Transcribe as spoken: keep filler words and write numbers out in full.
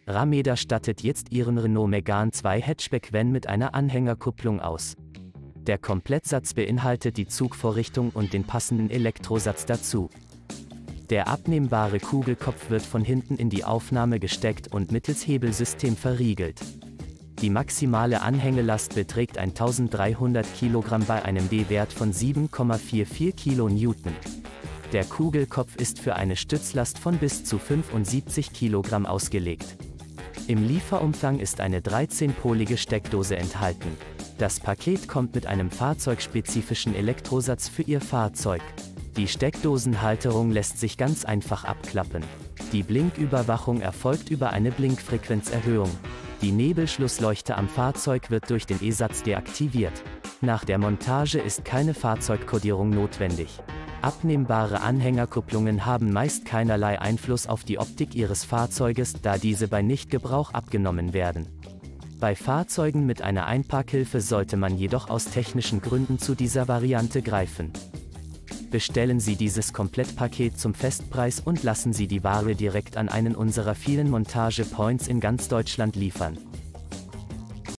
Rameda stattet jetzt ihren Renault Megane zwei Hatchback-Van mit einer Anhängerkupplung aus. Der Komplettsatz beinhaltet die Zugvorrichtung und den passenden Elektrosatz dazu. Der abnehmbare Kugelkopf wird von hinten in die Aufnahme gesteckt und mittels Hebelsystem verriegelt. Die maximale Anhängelast beträgt eintausenddreihundert Kilogramm bei einem D-Wert von sieben Komma vierundvierzig Kilonewton. Der Kugelkopf ist für eine Stützlast von bis zu fünfundsiebzig Kilogramm ausgelegt. Im Lieferumfang ist eine dreizehnpolige Steckdose enthalten. Das Paket kommt mit einem fahrzeugspezifischen Elektrosatz für Ihr Fahrzeug. Die Steckdosenhalterung lässt sich ganz einfach abklappen. Die Blinküberwachung erfolgt über eine Blinkfrequenzerhöhung. Die Nebelschlussleuchte am Fahrzeug wird durch den E-Satz deaktiviert. Nach der Montage ist keine Fahrzeugkodierung notwendig. Abnehmbare Anhängerkupplungen haben meist keinerlei Einfluss auf die Optik Ihres Fahrzeuges, da diese bei Nichtgebrauch abgenommen werden. Bei Fahrzeugen mit einer Einparkhilfe sollte man jedoch aus technischen Gründen zu dieser Variante greifen. Bestellen Sie dieses Komplettpaket zum Festpreis und lassen Sie die Ware direkt an einen unserer vielen Montage-Points in ganz Deutschland liefern.